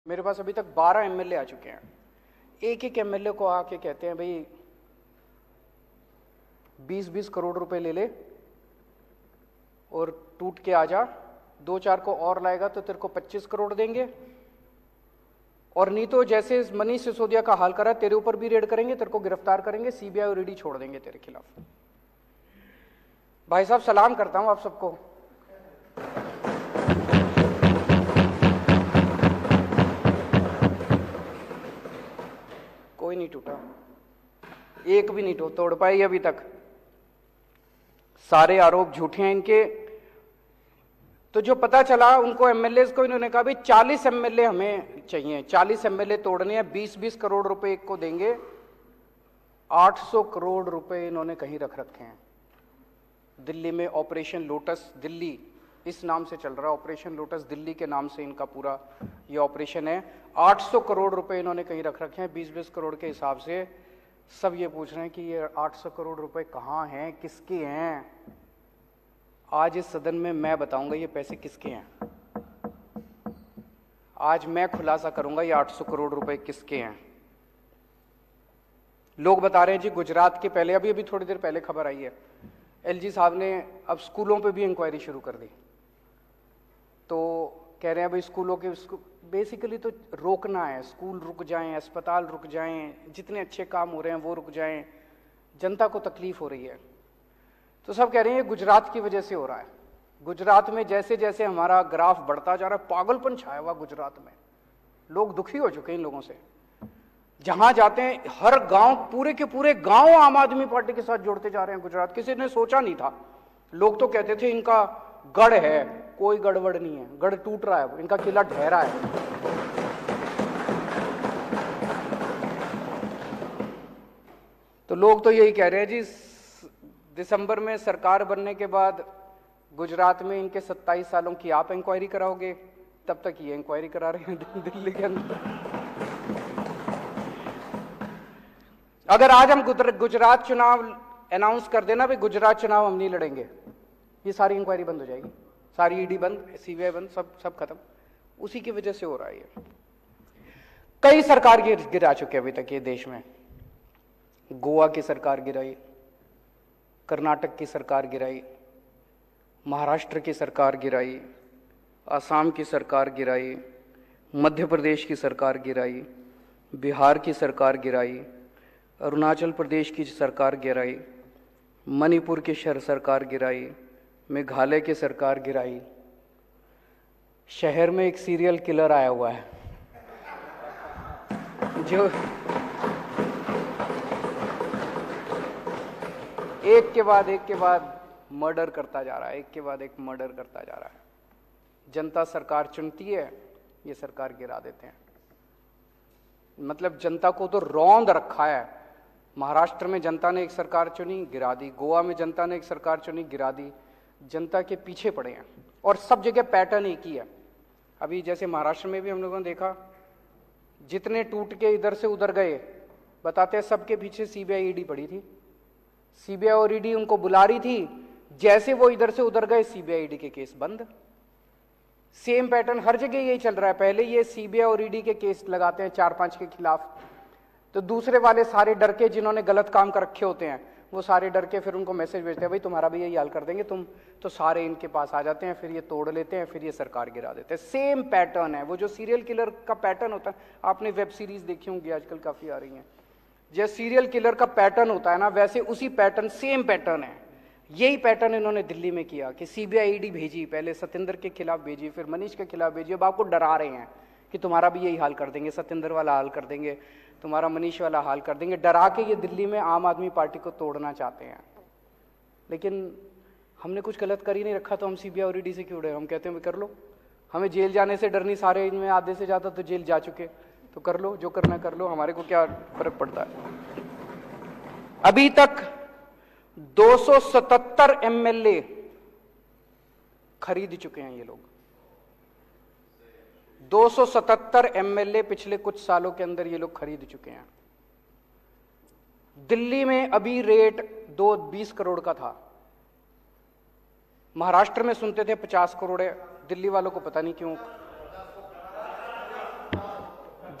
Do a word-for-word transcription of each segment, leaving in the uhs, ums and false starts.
मेरे पास अभी तक बारह एमएलए आ चुके हैं। एक एक एमएलए को आके कहते हैं भाई बीस बीस करोड़ रुपए ले ले और टूट के आ जा, दो चार को और लाएगा तो तेरे को पच्चीस करोड़ देंगे, और नहीं तो जैसे मनीष सिसोदिया का हाल करा तेरे ऊपर भी रेड करेंगे, तेरे को गिरफ्तार करेंगे, सीबीआई और ईडी छोड़ देंगे तेरे खिलाफ। भाई साहब सलाम करता हूं आप सबको। कोई नहीं टूटा, एक भी नहीं टूट तोड़ पाई अभी तक। सारे आरोप झूठे हैं इनके। तो जो पता चला उनको एमएलए को इन्होंने कहा भाई चालीस एमएलए हमें चाहिए, चालीस एमएलए तोड़ने हैं, बीस बीस करोड़ रुपए एक को देंगे। आठ सौ करोड़ रुपए इन्होंने कहीं रख रखे हैं दिल्ली में। ऑपरेशन लोटस दिल्ली इस नाम से चल रहा है, ऑपरेशन लोटस दिल्ली के नाम से इनका पूरा ये ऑपरेशन है। आठ सौ करोड़ रुपए इन्होंने कहीं रख रखे हैं बीस बीस करोड़ के हिसाब से। सब ये पूछ रहे हैं कि ये आठ सौ करोड़ रुपए कहाँ हैं, किसके हैं। आज इस सदन में मैं बताऊंगा ये पैसे किसके हैं। आज मैं खुलासा करूंगा ये आठ सौ करोड़ रुपए किसके हैं। लोग बता रहे हैं जी गुजरात के, पहले अभी अभी थोड़ी देर पहले खबर आई है, एलजी साहब ने अब स्कूलों पे भी इंक्वायरी शुरू कर दी। तो कह रहे हैं भाई स्कूलों के बेसिकली तो रोकना है, स्कूल रुक जाएं, अस्पताल रुक जाएं, जितने अच्छे काम हो रहे हैं वो रुक जाएं, जनता को तकलीफ हो रही है। तो सब कह रहे हैं ये गुजरात की वजह से हो रहा है। गुजरात में जैसे जैसे हमारा ग्राफ बढ़ता जा रहा है, पागलपन छाया हुआ गुजरात में, लोग दुखी हो चुके हैं इन लोगों से। जहां जाते हैं हर गांव, पूरे के पूरे गांव आम आदमी पार्टी के साथ जोड़ते जा रहे हैं गुजरात। किसी ने सोचा नहीं था। लोग तो कहते थे इनका गढ़ है, कोई गड़बड़ नहीं है, गढ़ टूट रहा है, इनका किला ढह रहा है। तो लोग तो यही कह रहे हैं जी दिसंबर में सरकार बनने के बाद गुजरात में इनके सत्ताईस सालों की आप इंक्वायरी कराओगे, तब तक ये इंक्वायरी करा रहे हैं दिल्ली के अंदर। अगर आज हम गुजरात चुनाव अनाउंस कर देना भाई गुजरात चुनाव हम नहीं लड़ेंगे, ये सारी इंक्वायरी बंद हो जाएगी, सारी ईडी बंद, सीबीआई बंद, सब सब खत्म। उसी की वजह से हो रहा है ये। कई सरकार गिर गिरा चुके अभी तक ये देश में। गोवा की सरकार गिराई, कर्नाटक की सरकार गिराई, महाराष्ट्र की सरकार गिराई, असम की सरकार गिराई, मध्य प्रदेश की सरकार गिराई, बिहार की सरकार गिराई, अरुणाचल प्रदेश की सरकार गिराई, मणिपुर की सरकार गिराई, मेघालय की सरकार गिराई। शहर में एक सीरियल किलर आया हुआ है जो एक के बाद एक के बाद मर्डर करता जा रहा है, एक के बाद एक मर्डर करता जा रहा है। जनता सरकार चुनती है, ये सरकार गिरा देते हैं। मतलब जनता को तो रौंद रखा है। महाराष्ट्र में जनता ने एक सरकार चुनी, गिरा दी। गोवा में जनता ने एक सरकार चुनी, गिरा दी। जनता के पीछे पड़े हैं और सब जगह पैटर्न एक ही है। अभी जैसे महाराष्ट्र में भी हम लोगों ने देखा, जितने टूट के इधर से उधर गए, बताते हैं सबके पीछे सीबीआई ईडी पड़ी थी। सीबीआई और ईडी उनको बुला रही थी, जैसे वो इधर से उधर गए सीबीआई ईडी के केस बंद। सेम पैटर्न हर जगह यही चल रहा है। पहले ये सीबीआई और ईडी के केस लगाते हैं चार पांच के खिलाफ, तो दूसरे वाले सारे डर के, जिन्होंने गलत काम कर रखे होते हैं, वो सारे डर के फिर उनको मैसेज भेजते हैं भाई तुम्हारा भी यही हाल कर देंगे तुम, तो सारे इनके पास आ जाते हैं, फिर ये तोड़ लेते हैं, फिर ये सरकार गिरा देते हैं। सेम पैटर्न है। वो जो सीरियल किलर का पैटर्न होता है, आपने वेब सीरीज देखी होंगी आजकल काफी आ रही हैं, जैसे सीरियल किलर का पैटर्न होता है ना, वैसे उसी पैटर्न, सेम पैटर्न है। यही पैटर्न इन्होंने दिल्ली में किया कि सीबीआई ईडी भेजी, पहले सत्येंद्र के खिलाफ भेजी, फिर मनीष के खिलाफ भेजी। अब आपको डरा रहे हैं कि तुम्हारा भी यही हाल कर देंगे, सत्येंद्र वाला हाल कर देंगे, तुम्हारा मनीष वाला हाल कर देंगे। डरा के ये दिल्ली में आम आदमी पार्टी को तोड़ना चाहते हैं। लेकिन हमने कुछ गलत कर ही नहीं रखा, तो हम सीबीआई और ईडी से क्यों डरे? हम कहते हैं कर लो, हमें जेल जाने से डर नहीं। सारे इनमें आधे से ज्यादा तो जेल जा चुके, तो कर लो, जो करना कर लो, हमारे को क्या फर्क पड़ता है। अभी तक दो सौ सतहत्तर एमएलए खरीद चुके हैं ये लोग। दो सौ सतहत्तर एमएलए पिछले कुछ सालों के अंदर ये लोग खरीद चुके हैं। दिल्ली में अभी रेट दो बीस करोड़ का था, महाराष्ट्र में सुनते थे पचास करोड़ है, दिल्ली वालों को पता नहीं क्यों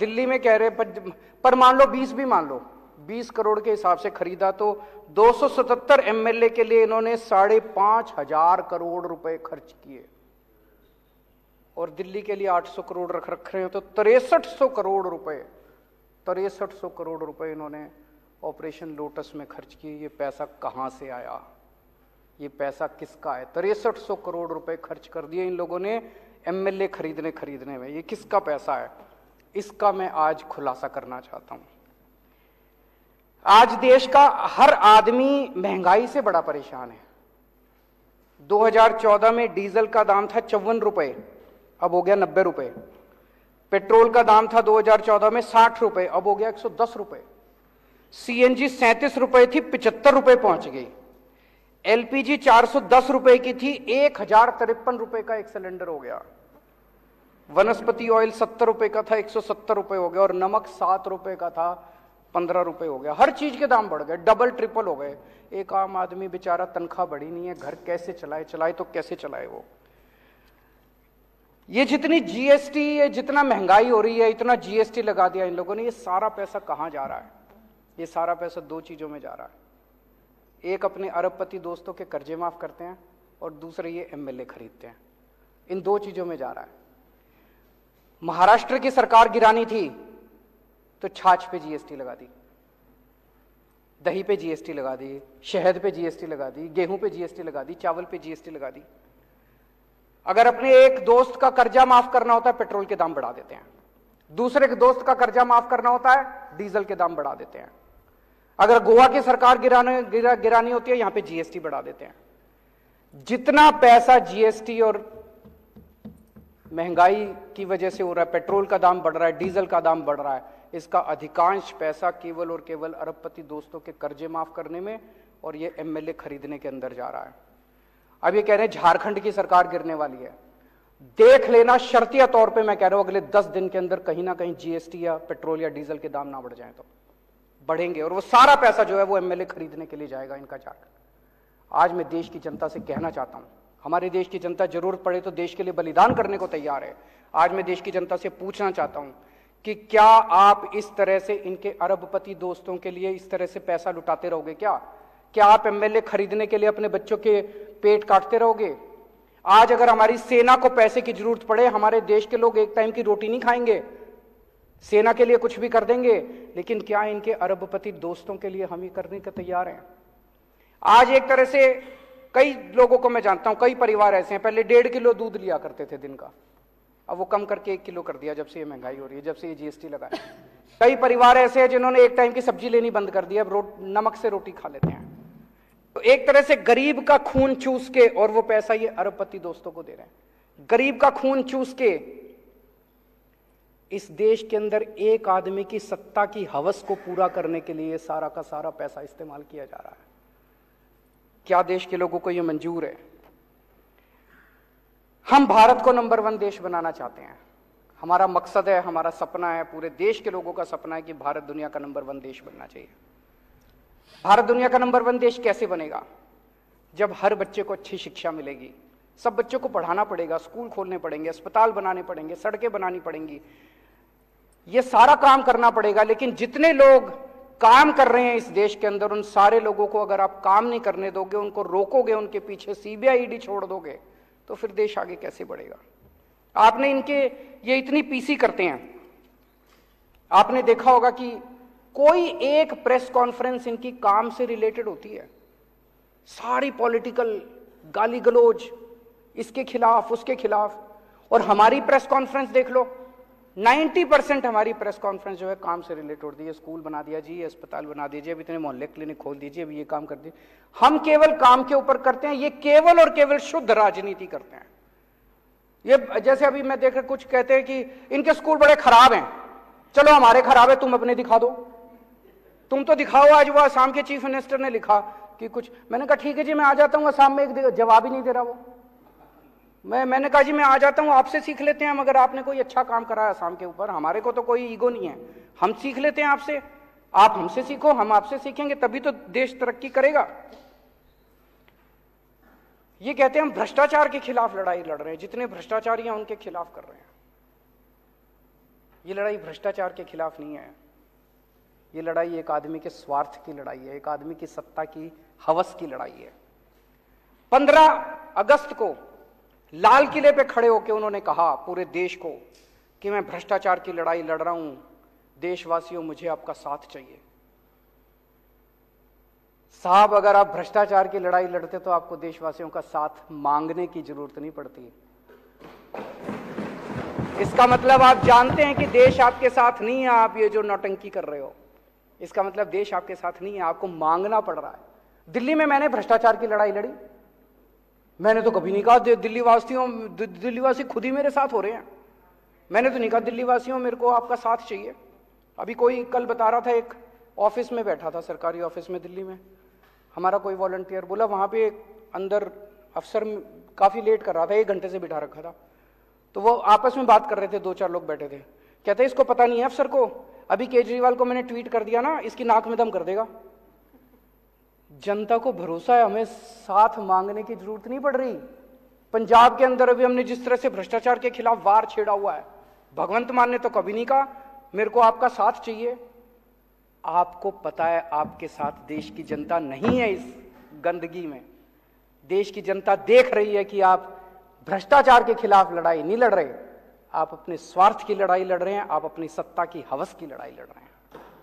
दिल्ली में कह रहे पर, पर मान लो बीस भी मान लो, बीस करोड़ के हिसाब से खरीदा तो दो सौ सतहत्तर एमएलए के लिए इन्होंने साढ़े पांच हजार करोड़ रुपए खर्च किए, और दिल्ली के लिए आठ सौ करोड़ रख रख रहे हैं, तो तिरसठ सौ करोड़ रुपए तिरसठ सौ करोड़ रुपए इन्होंने ऑपरेशन लोटस में खर्च किए। ये पैसा कहां से आया, ये पैसा किसका है? तिरसठ सौ करोड़ रुपए खर्च कर दिए इन लोगों ने एमएलए खरीदने खरीदने में। ये किसका पैसा है? इसका मैं आज खुलासा करना चाहता हूं। आज देश का हर आदमी महंगाई से बड़ा परेशान है। दो हज़ार चौदह में डीजल का दाम था चौवन रुपए, अब हो गया नब्बे रुपए। पेट्रोल का दाम था दो हज़ार चौदह में साठ रुपए, अब हो गया एक सौ दस रुपए। सीएनजी सैंतीस रुपए थी, पिचहत्तर रुपए पहुंच गई। एलपीजी चार सौ दस रुपए की थी, एक हजार तिरपन रुपए का एक सिलेंडर हो गया। वनस्पति ऑयल सत्तर रुपए का था, एक सौ सत्तर रुपए हो गया। और नमक सात रुपए का था, पंद्रह रुपए हो गया। हर चीज के दाम बढ़ गए, डबल ट्रिपल हो गए। एक आम आदमी बेचारा, तनख्वाह बढ़ी नहीं है, घर कैसे चलाए? चलाए तो कैसे चलाए वो? ये जितनी जीएसटी, ये जितना महंगाई हो रही है, इतना जीएसटी लगा दिया इन लोगों ने। ये सारा पैसा कहां जा रहा है? ये सारा पैसा दो चीजों में जा रहा है। एक, अपने अरबपति दोस्तों के कर्जे माफ करते हैं, और दूसरे ये एमएलए खरीदते हैं। इन दो चीजों में जा रहा है। महाराष्ट्र की सरकार गिरानी थी तो छाछ पे जीएसटी लगा दी, दही पे जीएसटी लगा दी, शहद पे जीएसटी लगा दी, गेहूं पे जीएसटी लगा दी, चावल पे जीएसटी लगा दी। अगर अपने एक दोस्त का कर्जा माफ करना होता है, पेट्रोल के दाम बढ़ा देते हैं। दूसरे के दोस्त का कर्जा माफ करना होता है, डीजल के दाम बढ़ा देते हैं। अगर गोवा की सरकार गिराने गिरा, गिरानी होती है, यहां पे जीएसटी बढ़ा देते हैं। जितना पैसा जीएसटी और महंगाई की वजह से हो रहा है, पेट्रोल का दाम बढ़ रहा है, डीजल का दाम बढ़ रहा है, इसका अधिकांश पैसा केवल और केवल अरबपति दोस्तों के कर्जे माफ करने में और ये एमएलए खरीदने के अंदर जा रहा है। अब ये कह रहे हैं झारखंड की सरकार गिरने वाली है। देख लेना, शर्तिया तौर पे मैं कह रहा हूं, अगले दस दिन के अंदर कहीं ना कहीं जीएसटी या पेट्रोल या डीजल के दाम ना बढ़ जाए तो बढ़ेंगे, और वो सारा पैसा जो है वो एमएलए खरीदने के लिए जाएगा इनका झारखंड। आज मैं देश की जनता से कहना चाहता हूं, हमारे देश की जनता जरूरत पड़े तो देश के लिए बलिदान करने को तैयार है। आज मैं देश की जनता से पूछना चाहता हूं कि क्या आप इस तरह से इनके अरबपति दोस्तों के लिए इस तरह से पैसा लुटाते रहोगे? क्या क्या आप एमएलए खरीदने के लिए अपने बच्चों के पेट काटते रहोगे? आज अगर हमारी सेना को पैसे की जरूरत पड़े, हमारे देश के लोग एक टाइम की रोटी नहीं खाएंगे, सेना के लिए कुछ भी कर देंगे, लेकिन क्या इनके अरबपति दोस्तों के लिए हम ये करने को तैयार हैं? आज एक तरह से कई लोगों को मैं जानता हूं, कई परिवार ऐसे हैं, पहले डेढ़ किलो दूध लिया करते थे दिन का, अब वो कम करके एक किलो कर दिया जब से ये महंगाई हो रही है, जब से ये जीएसटी लगा है। कई परिवार ऐसे हैं जिन्होंने एक टाइम की सब्जी लेनी बंद कर दी, अब नमक से रोटी खा लेते हैं। तो एक तरह से गरीब का खून चूस के, और वो पैसा ये अरबपति दोस्तों को दे रहे हैं। गरीब का खून चूस के इस देश के अंदर एक आदमी की सत्ता की हवस को पूरा करने के लिए सारा का सारा पैसा इस्तेमाल किया जा रहा है। क्या देश के लोगों को यह मंजूर है? हम भारत को नंबर वन देश बनाना चाहते हैं। हमारा मकसद है, हमारा सपना है, पूरे देश के लोगों का सपना है कि भारत दुनिया का नंबर वन देश बनना चाहिए। भारत दुनिया का नंबर वन देश कैसे बनेगा? जब हर बच्चे को अच्छी शिक्षा मिलेगी। सब बच्चों को पढ़ाना पड़ेगा, स्कूल खोलने पड़ेंगे, अस्पताल बनाने पड़ेंगे, सड़कें बनानी पड़ेंगी, ये सारा काम करना पड़ेगा। लेकिन जितने लोग काम कर रहे हैं इस देश के अंदर, उन सारे लोगों को अगर आप काम नहीं करने दोगे, उनको रोकोगे, उनके पीछे सीबीआई ईडी छोड़ दोगे, तो फिर देश आगे कैसे बढ़ेगा? आपने इनके ये इतनी पीसी करते हैं, आपने देखा होगा कि कोई एक प्रेस कॉन्फ्रेंस इनकी काम से रिलेटेड होती है। सारी पॉलिटिकल गाली गलौज इसके खिलाफ, उसके खिलाफ। और हमारी प्रेस कॉन्फ्रेंस देख लो, नब्बे परसेंट हमारी प्रेस कॉन्फ्रेंस जो है काम से रिलेटेड होती है। स्कूल बना दिया जी, अस्पताल बना दीजिए, अब इतने मोहल्ले क्लिनिक खोल दीजिए, अब ये काम कर दीजिए। हम केवल काम के ऊपर करते हैं, ये केवल और केवल शुद्ध राजनीति करते हैं। ये जैसे अभी मैं देख रहा, कुछ कहते हैं कि इनके स्कूल बड़े खराब हैं, चलो हमारे खराब है, तुम अपने दिखा दो, तुम तो दिखाओ। आज वो असम के चीफ मिनिस्टर ने लिखा कि कुछ, मैंने कहा ठीक है जी मैं आ जाता हूं, असम में एक जवाब ही नहीं दे रहा वो। मैं मैंने कहा जी मैं आ जाता हूं, आपसे सीख लेते हैं, मगर आपने कोई अच्छा काम करा है असम के ऊपर, हमारे को तो कोई ईगो नहीं है, हम सीख लेते हैं आपसे, आप हमसे सीखो, हम आपसे सीखेंगे, तभी तो देश तरक्की करेगा। ये कहते हैं हम भ्रष्टाचार के खिलाफ लड़ाई लड़ रहे हैं, जितने भ्रष्टाचारी हैं उनके खिलाफ कर रहे हैं। ये लड़ाई भ्रष्टाचार के खिलाफ नहीं है, ये लड़ाई एक आदमी के स्वार्थ की लड़ाई है, एक आदमी की सत्ता की हवस की लड़ाई है। पंद्रह अगस्त को लाल किले पे खड़े होकर उन्होंने कहा पूरे देश को कि मैं भ्रष्टाचार की लड़ाई लड़ रहा हूं, देशवासियों मुझे आपका साथ चाहिए। साहब, अगर आप भ्रष्टाचार की लड़ाई लड़ते तो आपको देशवासियों का साथ मांगने की जरूरत नहीं पड़ती। इसका मतलब आप जानते हैं कि देश आपके साथ नहीं है, आप ये जो नौटंकी कर रहे हो, इसका मतलब देश आपके साथ नहीं है, आपको मांगना पड़ रहा है। दिल्ली में मैंने भ्रष्टाचार की लड़ाई लड़ी, मैंने तो कभी नहीं कहा दिल्ली वासियों दिल्ली वासी खुद ही मेरे साथ हो रहे हैं, मैंने तो नहीं कहा दिल्ली वासियों मेरे को आपका साथ चाहिए। अभी कोई कल बता रहा था, एक ऑफिस में बैठा था, सरकारी ऑफिस में दिल्ली में, हमारा कोई वॉलंटियर बोला वहां पे अंदर अफसर काफी लेट कर रहा था, एक घंटे से बिठा रखा था, तो वो आपस में बात कर रहे थे, दो चार लोग बैठे थे, कहते इसको पता नहीं है अफसर को, अभी केजरीवाल को मैंने ट्वीट कर दिया ना, इसकी नाक में दम कर देगा। जनता को भरोसा है, हमें साथ मांगने की जरूरत नहीं पड़ रही। पंजाब के अंदर अभी हमने जिस तरह से भ्रष्टाचार के खिलाफ वार छेड़ा हुआ है, भगवंत मान ने तो कभी नहीं कहा मेरे को आपका साथ चाहिए। आपको पता है आपके साथ देश की जनता नहीं है, इस गंदगी में देश की जनता देख रही है कि आप भ्रष्टाचार के खिलाफ लड़ाई नहीं लड़ रहे, आप अपने स्वार्थ की लड़ाई लड़ रहे हैं, आप अपनी सत्ता की हवस की लड़ाई लड़ रहे हैं।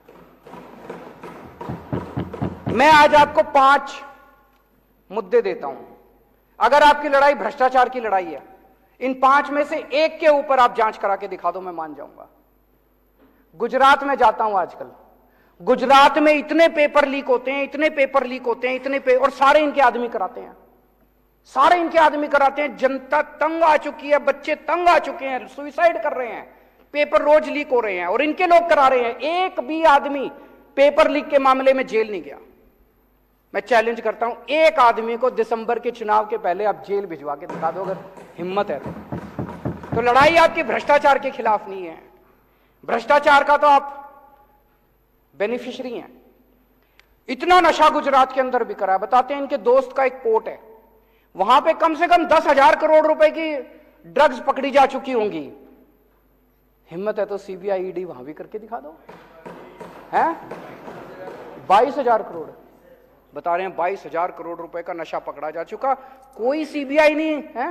मैं आज आपको पांच मुद्दे देता हूं, अगर आपकी लड़ाई भ्रष्टाचार की लड़ाई है, इन पांच में से एक के ऊपर आप जांच करा के दिखा दो, मैं मान जाऊंगा। गुजरात में जाता हूं आजकल, गुजरात में इतने पेपर लीक होते हैं, इतने पेपर लीक होते हैं, इतने पे और सारे इनके आदमी कराते हैं, सारे इनके आदमी कराते हैं। जनता तंग आ चुकी है, बच्चे तंग आ चुके हैं, सुसाइड कर रहे हैं, पेपर रोज लीक हो रहे हैं और इनके लोग करा रहे हैं। एक भी आदमी पेपर लीक के मामले में जेल नहीं गया। मैं चैलेंज करता हूं, एक आदमी को दिसंबर के चुनाव के पहले आप जेल भिजवा के दिखा दो, अगर हिम्मत है तो। तो लड़ाई आपकी भ्रष्टाचार के खिलाफ नहीं है, भ्रष्टाचार का तो आप बेनिफिशियरी हैं। इतना नशा गुजरात के अंदर बिक रहा है, बताते हैं इनके दोस्त का एक पोर्ट है, वहां पे कम से कम दस हजार करोड़ रुपए की ड्रग्स पकड़ी जा चुकी होंगी। हिम्मत है तो सीबीआई ईडी वहां भी करके दिखा दो। हैं बाईस हजार करोड़ बता रहे हैं, बाईस हजार करोड़ रुपए का नशा पकड़ा जा चुका, कोई सीबीआई नहीं है।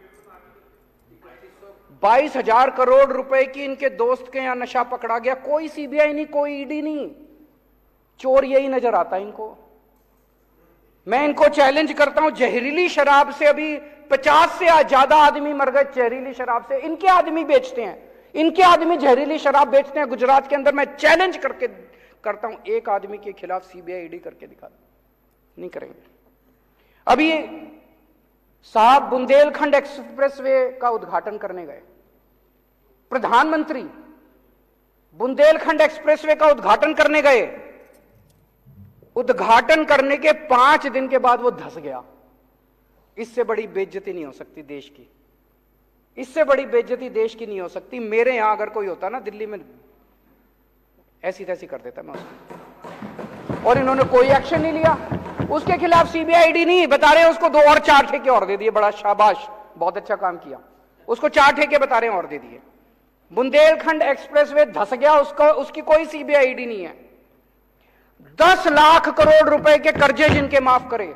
बाईस हजार करोड़ रुपए की इनके दोस्त के यहां नशा पकड़ा गया, कोई सीबीआई नहीं, कोई ईडी नहीं, चोर यही नजर आता है इनको। मैं इनको चैलेंज करता हूं, जहरीली शराब से अभी पचास से ज्यादा आदमी मर गए, जहरीली शराब से। इनके आदमी बेचते हैं, इनके आदमी जहरीली शराब बेचते हैं गुजरात के अंदर। मैं चैलेंज करके करता हूं, एक आदमी के खिलाफ सीबीआई ईडी करके दिखा दो, नहीं करेंगे। अभी साहब बुंदेलखंड एक्सप्रेसवे का उद्घाटन करने गए, प्रधानमंत्री बुंदेलखंड एक्सप्रेसवे का उद्घाटन करने गए, उद्घाटन करने के पांच दिन के बाद वो धंस गया। इससे बड़ी बेइज्जती नहीं हो सकती देश की, इससे बड़ी बेइज्जती देश की नहीं हो सकती। मेरे यहां अगर कोई होता ना दिल्ली में, ऐसी तैसी कर देता मैं उसको, और इन्होंने कोई एक्शन नहीं लिया। उसके खिलाफ सीबीआई नहीं, बता रहे हैं उसको दो और चार ठेके और दे दिए, बड़ा शाबाश, बहुत अच्छा काम किया, उसको चार ठेके बता रहे हैं और दे दिए। बुंदेलखंड एक्सप्रेसवे धंस गया, उसको उसकी कोई सीबीआई नहीं है। दस लाख करोड़ रुपए के कर्जे जिनके माफ करे,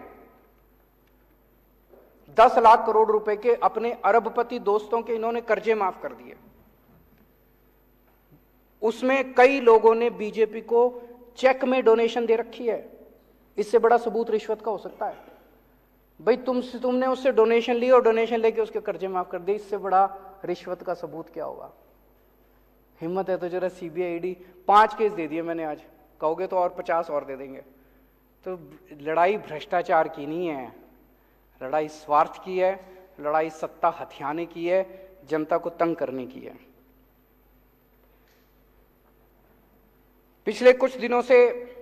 दस लाख करोड़ रुपए के अपने अरबपति दोस्तों के इन्होंने कर्जे माफ कर दिए। उसमें कई लोगों ने बीजेपी को चेक में डोनेशन दे रखी है। इससे बड़ा सबूत रिश्वत का हो सकता है? भाई तुमसे तुमने उससे डोनेशन ली और डोनेशन लेके उसके कर्जे माफ कर दिए, इससे बड़ा रिश्वत का सबूत क्या होगा? हिम्मत है तो जरा सीबीआई ईडी, पांच केस दे दिए मैंने आज, कहोगे तो और पचास और दे देंगे। तो लड़ाई भ्रष्टाचार की नहीं है, लड़ाई स्वार्थ की है, लड़ाई सत्ता हथियाने की है, जनता को तंग करने की है। पिछले कुछ दिनों से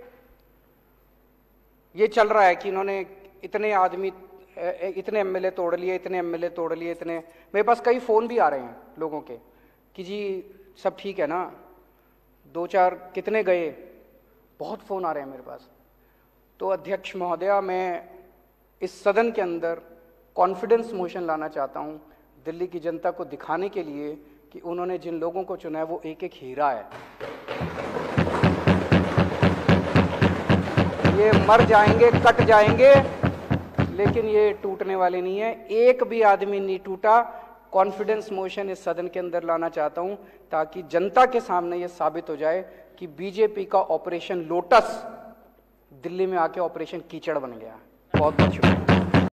ये चल रहा है कि इन्होंने इतने आदमी, इतने एमएलए तोड़ लिए, इतने एमएलए तोड़ लिए, इतने, मेरे पास कई फोन भी आ रहे हैं लोगों के कि जी सब ठीक है ना, दो चार कितने गए, बहुत फोन आ रहे हैं मेरे पास। तो अध्यक्ष महोदया, मैं इस सदन के अंदर कॉन्फिडेंस मोशन लाना चाहता हूं दिल्ली की जनता को दिखाने के लिए कि उन्होंने जिन लोगों को चुना है वो एक एक हीरा है। ये मर जाएंगे, कट जाएंगे, लेकिन ये टूटने वाले नहीं है। एक भी आदमी नहीं टूटा। कॉन्फिडेंस मोशन इस सदन के अंदर लाना चाहता हूं ताकि जनता के सामने ये साबित हो जाए कि बीजेपी का ऑपरेशन लोटस दिल्ली में आके ऑपरेशन कीचड़ बन गया। बहुत बहुत शुक्रिया।